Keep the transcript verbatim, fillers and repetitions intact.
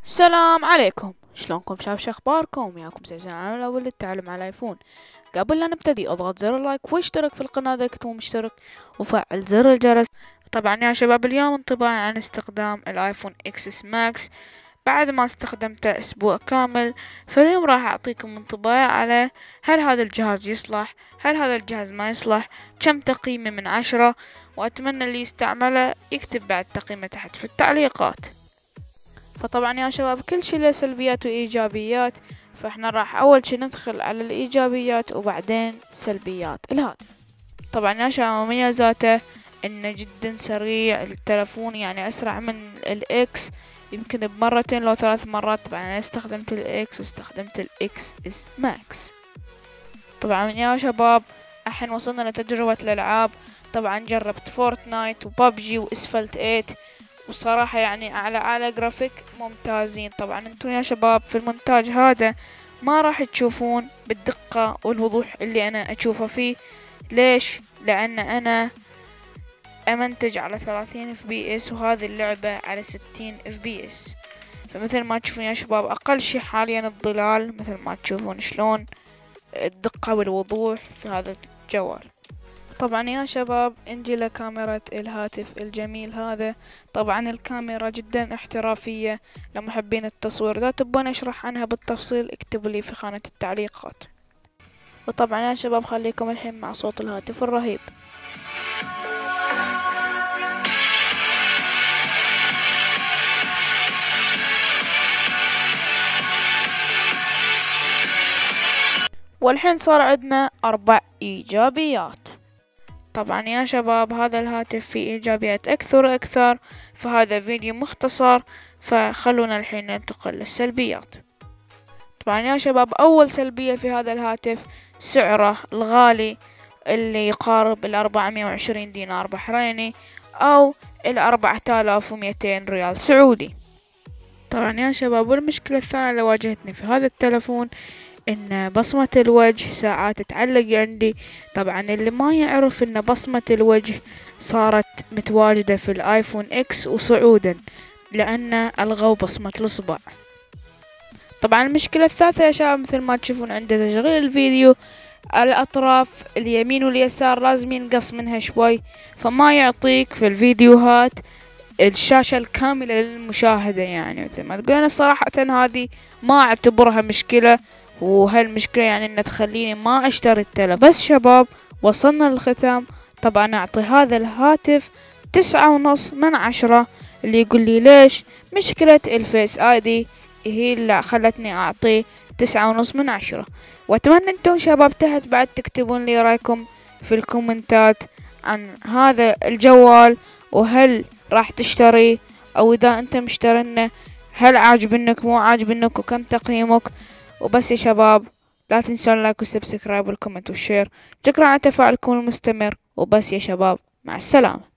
السلام عليكم، شلونكم شباب؟ شخباركم؟ وياكم سيسان على الأول للتعلم على الايفون. قبل لا نبتدي اضغط زر اللايك واشترك في القناة اذا كنت مو مشترك وفعل زر الجرس. طبعا يا شباب اليوم انطباعي عن استخدام الايفون اكس اس ماكس بعد ما استخدمته اسبوع كامل. فاليوم راح اعطيكم انطباع على هل هذا الجهاز يصلح، هل هذا الجهاز ما يصلح، كم تقييمه من عشرة، واتمنى اللي يستعمله يكتب بعد تقييمه تحت في التعليقات. فطبعا يا شباب كل شي له سلبيات وايجابيات، فاحنا راح اول شي ندخل على الايجابيات وبعدين سلبيات الهاتف. طبعا يا شباب مميزاته انه جدا سريع التلفون، يعني اسرع من الاكس يمكن بمرتين لو ثلاث مرات. طبعا انا استخدمت الاكس واستخدمت الاكس اس ماكس. طبعا يا شباب الحين وصلنا لتجربة الالعاب. طبعا جربت فورتنايت وبابجي واسفلت ثمانية، والصراحة يعني على أعلى جرافيك ممتازين. طبعا انتم يا شباب في المونتاج هذا ما راح تشوفون بالدقة والوضوح اللي أنا أشوفه فيه. ليش؟ لأن أنا أمنتج على ثلاثين اف بي اس وهذه اللعبة على ستين اف بي اس. فمثل ما تشوفون يا شباب أقل شي حاليا الظلال، مثل ما تشوفون شلون الدقة والوضوح في هذا الجوال. طبعا يا شباب نجي لكاميرا الهاتف الجميل هذا. طبعا الكاميرا جدا احترافية، لمحبين التصوير اذا تبون اشرح عنها بالتفصيل اكتبوا لي في خانة التعليقات. وطبعا يا شباب خليكم الحين مع صوت الهاتف الرهيب. والحين صار عندنا اربع ايجابيات. طبعا يا شباب هذا الهاتف فيه ايجابيات اكثر واكثر، فهذا فيديو مختصر، فخلونا الحين ننتقل للسلبيات. طبعا يا شباب اول سلبية في هذا الهاتف سعره الغالي اللي يقارب الاربعمية وعشرين دينار بحريني او الاربعة الاف ومئتين ريال سعودي. طبعا يا شباب والمشكلة الثانية اللي واجهتني في هذا التلفون ان بصمة الوجه ساعات تعلق عندي. طبعا اللي ما يعرف ان بصمة الوجه صارت متواجدة في الايفون اكس وصعودا لان الغوا بصمة الاصبع. طبعا المشكلة الثالثة يا شباب مثل ما تشوفون عند تشغيل الفيديو الاطراف اليمين واليسار لازم ينقص منها شوي، فما يعطيك في الفيديوهات الشاشة الكاملة للمشاهدة. يعني مثل ما تقول انا صراحة هذه ما اعتبرها مشكلة، وهالمشكلة يعني انها تخليني ما اشتري التلف. بس شباب وصلنا للختام. طبعا اعطي هذا الهاتف تسعة ونص من عشرة. اللي يقول لي ليش؟ مشكلة الفيس اي دي هي اللي خلتني اعطيه تسعة ونص من عشرة. واتمنى انتم شباب تحت بعد تكتبون لي رايكم في الكومنتات عن هذا الجوال، وهل راح تشتري او اذا انت مشترينه هل عاجبنك مو عاجبنك وكم تقييمك. وبس يا شباب لا تنسون اللايك والسبسكرايب والكومنت والشير. شكرا على تفاعلكم المستمر. وبس يا شباب مع السلامة.